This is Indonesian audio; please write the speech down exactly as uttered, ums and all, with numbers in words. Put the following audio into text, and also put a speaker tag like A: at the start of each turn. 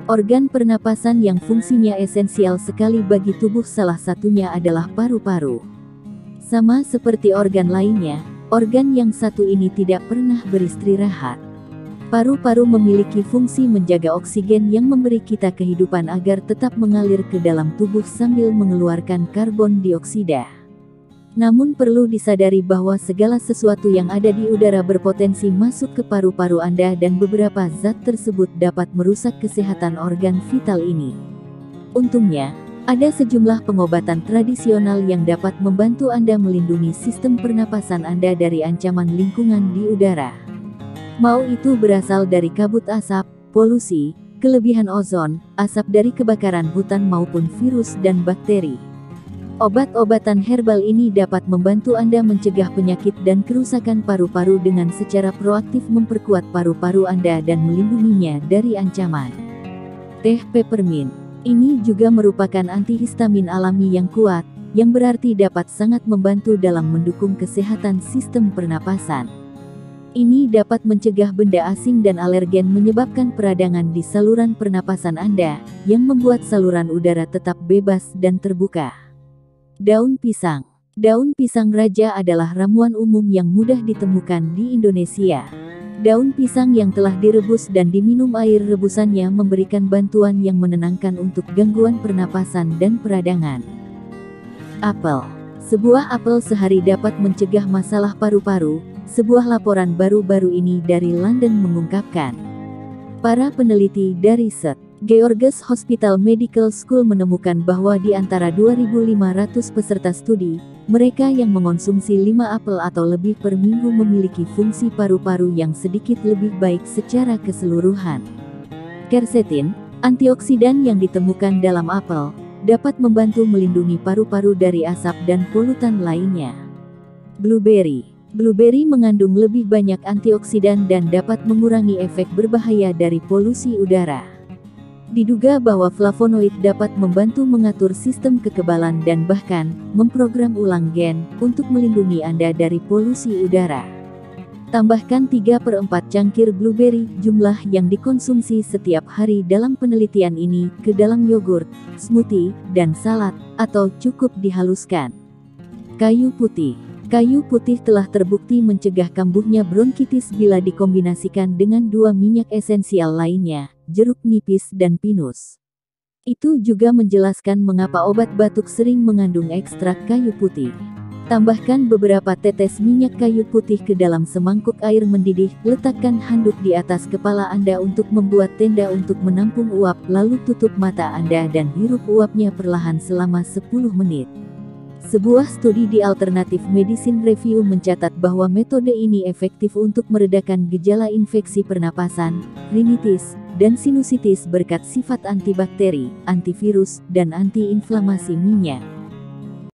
A: Organ pernapasan yang fungsinya esensial sekali bagi tubuh salah satunya adalah paru-paru. Sama seperti organ lainnya, organ yang satu ini tidak pernah beristirahat. Paru-paru memiliki fungsi menjaga oksigen yang memberi kita kehidupan agar tetap mengalir ke dalam tubuh sambil mengeluarkan karbon dioksida. Namun perlu disadari bahwa segala sesuatu yang ada di udara berpotensi masuk ke paru-paru Anda dan beberapa zat tersebut dapat merusak kesehatan organ vital ini. Untungnya, ada sejumlah pengobatan tradisional yang dapat membantu Anda melindungi sistem pernapasan Anda dari ancaman lingkungan di udara. Mau itu berasal dari kabut asap, polusi, kelebihan ozon, asap dari kebakaran hutan maupun virus dan bakteri. Obat-obatan herbal ini dapat membantu Anda mencegah penyakit dan kerusakan paru-paru dengan secara proaktif memperkuat paru-paru Anda dan melindunginya dari ancaman. Teh peppermint. Ini juga merupakan antihistamin alami yang kuat, yang berarti dapat sangat membantu dalam mendukung kesehatan sistem pernapasan. Ini dapat mencegah benda asing dan alergen menyebabkan peradangan di saluran pernapasan Anda, yang membuat saluran udara tetap bebas dan terbuka. Daun pisang. Daun pisang raja adalah ramuan umum yang mudah ditemukan di Indonesia. Daun pisang yang telah direbus dan diminum air rebusannya memberikan bantuan yang menenangkan untuk gangguan pernapasan dan peradangan. Apel. Sebuah apel sehari dapat mencegah masalah paru-paru. Sebuah laporan baru-baru ini dari London mengungkapkan. Para peneliti dari Saint George's Hospital Medical School menemukan bahwa di antara dua ribu lima ratus peserta studi, mereka yang mengonsumsi lima apel atau lebih per minggu memiliki fungsi paru-paru yang sedikit lebih baik secara keseluruhan. Quercetin, antioksidan yang ditemukan dalam apel, dapat membantu melindungi paru-paru dari asap dan polutan lainnya. Blueberry. Blueberry mengandung lebih banyak antioksidan dan dapat mengurangi efek berbahaya dari polusi udara. Diduga bahwa flavonoid dapat membantu mengatur sistem kekebalan dan bahkan memprogram ulang gen untuk melindungi Anda dari polusi udara. Tambahkan tiga per empat cangkir blueberry, jumlah yang dikonsumsi setiap hari dalam penelitian ini, ke dalam yogurt, smoothie, dan salad, atau cukup dihaluskan. Kayu putih. Kayu putih telah terbukti mencegah kambuhnya bronkitis bila dikombinasikan dengan dua minyak esensial lainnya, jeruk nipis dan pinus. Itu juga menjelaskan mengapa obat batuk sering mengandung ekstrak kayu putih. Tambahkan beberapa tetes minyak kayu putih ke dalam semangkuk air mendidih, letakkan handuk di atas kepala Anda untuk membuat tenda untuk menampung uap, lalu tutup mata Anda dan hirup uapnya perlahan selama sepuluh menit. Sebuah studi di Alternative Medicine Review mencatat bahwa metode ini efektif untuk meredakan gejala infeksi pernapasan, rinitis, dan sinusitis berkat sifat antibakteri, antivirus, dan antiinflamasi minyak.